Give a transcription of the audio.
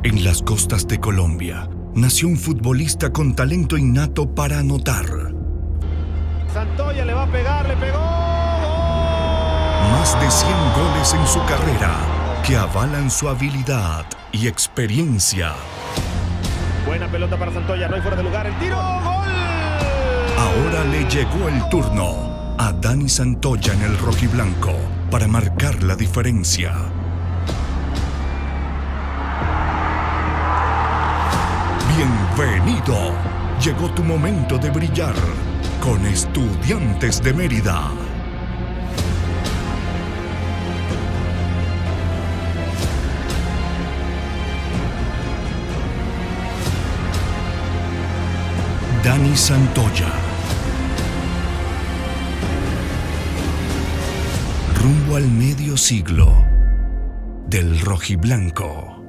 En las costas de Colombia, nació un futbolista con talento innato para anotar. Santoya le va a pegar, le pegó. Más de 100 goles en su carrera, que avalan su habilidad y experiencia. Buena pelota para Santoya, no hay fuera de lugar, el tiro, ¡gol! Ahora le llegó el turno a Dani Santoya en el rojiblanco para marcar la diferencia. Bienvenido. Llegó tu momento de brillar con Estudiantes de Mérida. Dani Santoya. Rumbo al medio siglo del rojiblanco.